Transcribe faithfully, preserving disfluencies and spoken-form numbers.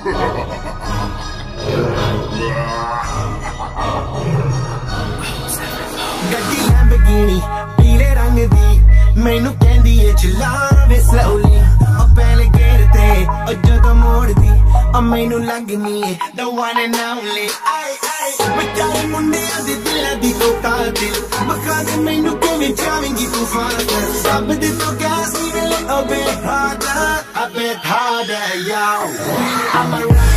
ਗੱਡੀ ਲੈਂਬਰਗਿਨੀ ਪੀਲੇ ਰੰਗ ਦੀ ਮੈਨੂੰ ਕਹਿੰਦੀ ਏ ਚਲਾਵੇ slowly ਉਹ ਪਹਿਲੇ ਗੇਰ ਤੇ ਉਹ ਜਦੋਂ ਮੋੜਦੀ ਉਹ ਮੈਨੂੰ ਲੱਗਨੀ ਏ the one and only ਆਏ ਆਏ ਮਚਾਏ ਮੁੰਡਿਆਂ ਦੇ ਦਿਲਾਂ ਦੀ ਤੋ ਕਾਤਿਲ ਮਖਾ ਦੇ ਮੈਨੂੰ ਕਿਵੇਂ ਜਾਵੇਂਗੀ ਤੂੰ ਫਾਦਰ ਸਭ ਦੇ ਤੋਂ ਗੈਸ ਨਹੀਂ ਮਿਲੇ a bit harder a bit harder yo I'm a